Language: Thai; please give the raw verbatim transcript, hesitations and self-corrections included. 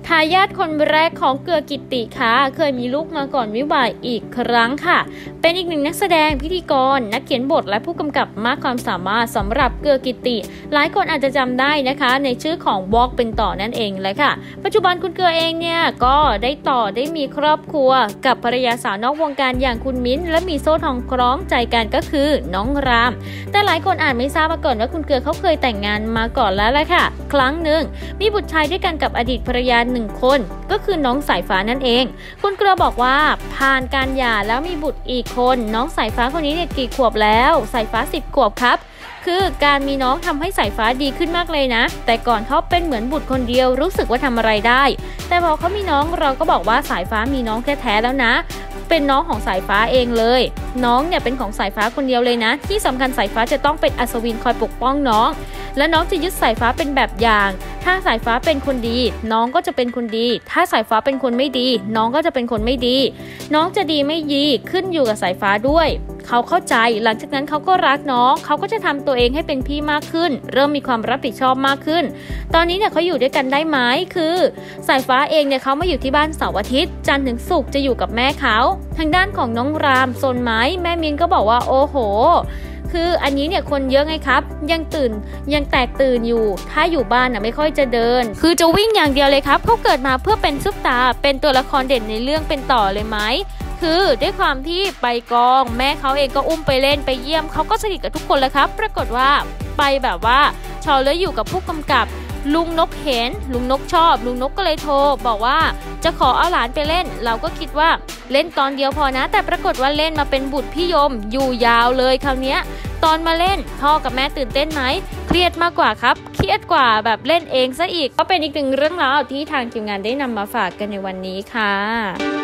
ทายาทคนแรกของเกลือกิตติค่ะเคยมีลูกมาก่อนวิวาห์อีกครั้งค่ะเป็นอีกหนึ่งนักแสดงพิธีกรนักเขียนบทและผู้กำกับมากความสามารถสำหรับเกลือกิตติหลายคนอาจจะจำได้นะคะในชื่อของวอล์กเป็นต่อนั่นเองเลยค่ะปัจจุบันคุณเกลือเองเนี่ยก็ได้ต่อได้มีครอบครัวกับภรรยาสาวนอกวงการอย่างคุณมิ้นและมีโซ่ทองคล้องใจกันก็คือน้องรามแต่หลายคนอาจไม่ทราบมาก่อนว่าคุณเกลือเขาเคยแต่งงานมาก่อนแล้วแหละค่ะครั้งหนึ่งมีบุตรชายด้วยกันกับอดีตภรรยาหนึ่งคนก็คือน้องสายฟ้านั่นเองคุณเกลือบอกว่าผ่านการหย่าแล้วมีบุตรอีกคนน้องสายฟ้าคนนี้เนี่ยกี่ขวบแล้วสายฟ้าสิบขวบครับคือการมีน้องทำให้สายฟ้าดีขึ้นมากเลยนะแต่ก่อนเขาเป็นเหมือนบุตรคนเดียวรู้สึกว่าทำอะไรได้แต่พอเขามีน้องเราก็บอกว่าสายฟ้ามีน้องแท้ๆแล้วนะเป็นน้องของสายฟ้าเองเลยน้องเนี่ยเป็นของสายฟ้าคนเดียวเลยนะที่สำคัญสายฟ้าจะต้องเป็นอัศวินคอยปกป้องน้องและน้องจะยึดสายฟ้าเป็นแบบอย่างถ้าสายฟ้าเป็นคนดีน้องก็จะเป็นคนดีถ้าสายฟ้าเป็นคนไม่ดีน้องก็จะเป็นคนไม่ดีน้องจะดีไม่ดีขึ้นอยู่กับสายฟ้าด้วยเขาเข้าใจหลังจากนั้นเขาก็รักน้องเขาก็จะทำตัวเองให้เป็นพี่มากขึ้นเริ่มมีความรับผิดชอบมากขึ้นตอนนี้เนี่ยเขาอยู่ด้วยกันได้ไหมคือสายฟ้าเองเนี่ยเขามาอยู่ที่บ้านเสาร์อาทิตย์จันทร์ถึงศุกร์จะอยู่กับแม่เขาทางด้านของน้องรามโซนไม้แม่มินก็บอกว่าโอ้โหคืออันนี้เนี่ยคนเยอะไงครับยังตื่นยังแตกตื่นอยู่ถ้าอยู่บ้านน่ะไม่ค่อยจะเดินคือจะวิ่งอย่างเดียวเลยครับเขาเกิดมาเพื่อเป็นซุปตาเป็นตัวละครเด่นในเรื่องเป็นต่อเลยไหมคือด้วยความที่ไปกองแม่เขาเองก็อุ้มไปเล่นไปเยี่ยมเขาก็สนิทกับทุกคนเลยครับปรากฏว่าไปแบบว่าชอเลยอยู่กับผู้กำกับลุงนกเห็นลุงนกชอบลุงนกก็เลยโทรบอกว่าจะขอเอาหลานไปเล่นเราก็คิดว่าเล่นตอนเดียวพอนะแต่ปรากฏว่าเล่นมาเป็นบุตรพี่ยมอยู่ยาวเลยคราวนี้ตอนมาเล่นพ่อกับแม่ตื่นเต้นไหมเครียดมากกว่าครับเครียดกว่าแบบเล่นเองซะอีกก็เป็นอีกหนึ่งเรื่องราวที่ทางทีมงานได้นำมาฝากกันในวันนี้ค่ะ